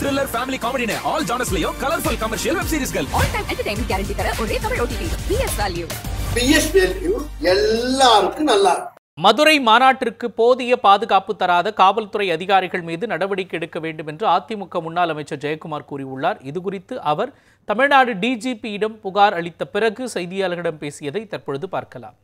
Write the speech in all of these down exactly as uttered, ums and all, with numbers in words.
thriller, family comedy ne all genres layo colorful commercial web series gal. All time entertainment guarantee tara ore Tamil O T T. P S Value. P S Value எல்லாருக்கும் நல்லா. மதுரை மாநாட்டிற்கு போதிய பாதுகாப்பு தராத காவல்துறை அதிகாரிகள் மீது நடவடிக்கை எடுக்க வேண்டும் என்று அதிமுக முன்னாள் அமைச்சர் ஜெயக்குமார் கூறியுள்ளார். இதுகுறித்து அவர் தமிழ்நாடு டிஜிபியிடம் புகார் அளித்த பிறகு செய்தியாளர்களிடம் பேசியதை தற்பொழுது பார்க்கலாம்.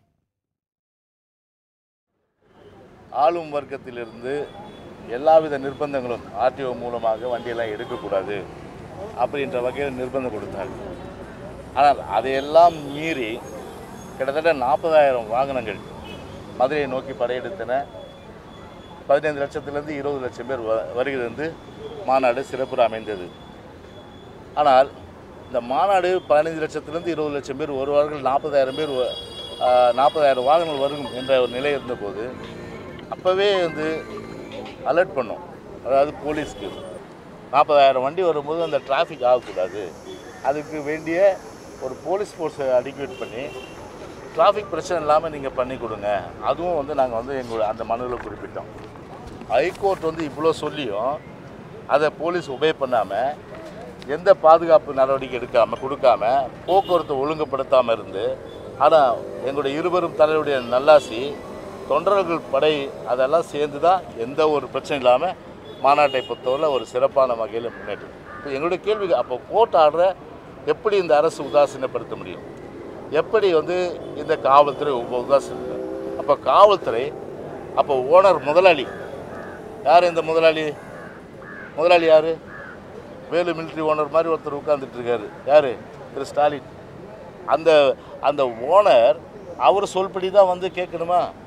ஆளும் வர்க்கத்திலிருந்து எல்லாவித நிர்பந்தங்களும் ஆர்டிஓ மூலமாக வண்டியெல்லாம் எடுக்கக்கூடாது அப்படின்ற வகையில் நிர்பந்தம் கொடுத்தாங்க. ஆனால் அதையெல்லாம் மீறி கிட்டத்தட்ட நாற்பதாயிரம் வாகனங்கள் மதுரையை நோக்கி படையெடுத்தன. பதினைந்து லட்சத்திலிருந்து இருபது லட்சம் பேர் வருகிறது மாநாடு சிறப்பு அமைந்தது. ஆனால் இந்த மாநாடு பதினைந்து லட்சத்திலிருந்து இருபது லட்சம் பேர் வருவார்கள், நாற்பதாயிரம் பேர் நாற்பதாயிரம் வாகனங்கள் வரும் என்ற ஒரு நிலை இருந்தபோது அப்போவே வந்து அலர்ட் பண்ணோம். அதாவது போலீஸ்க்கு நாற்பதாயிரம் வண்டி வரும்போது அந்த டிராஃபிக் ஆகக்கூடாது, அதுக்கு வேண்டிய ஒரு போலீஸ் ஃபோர்ஸை அடிக்குவேட் பண்ணி டிராஃபிக் பிரச்சனை இல்லாமல் நீங்கள் பண்ணி கொடுங்க. அதுவும் வந்து நாங்கள் வந்து எங்களோட அந்த மனுவில் குறிப்பிட்டோம். ஹைகோர்ட் வந்து இவ்வளோ சொல்லியும் அதை போலீஸ் உபே பண்ணாமல், எந்த பாதுகாப்பு நடவடிக்கை எடுக்காமல் கொடுக்காம, போக்குவரத்தை ஒழுங்குபடுத்தாமல் இருந்து, ஆனால் எங்களுடைய இருவரும் தலைவருடைய நல்லாசி தொண்டர்கள் படை அதெல்லாம் சேர்ந்து தான் எந்த ஒரு பிரச்சனை இல்லாமல் மாநாட்டை பொறுத்தவரை ஒரு சிறப்பான வகையில் முன்னேற்றம். இப்போ எங்களுடைய கேள்வி, அப்போ கோர்ட் ஆர்டரை எப்படி இந்த அரசு உதாசீனப்படுத்த முடியும்? எப்படி வந்து இந்த காவல்துறை உதாசீன? அப்போ காவல்துறை, அப்போ ஓனர் முதலாளி யார்? இந்த முதலாளி முதலாளி யார்? வேலு மிலிட்ரி ஓனர் மாதிரி ஒருத்தர் உட்கார்ந்துட்டு இருக்காரு. யார்? திரு ஸ்டாலின். அந்த அந்த ஓனர் அவர் சொல்படி தான் வந்து கேட்கணுமா?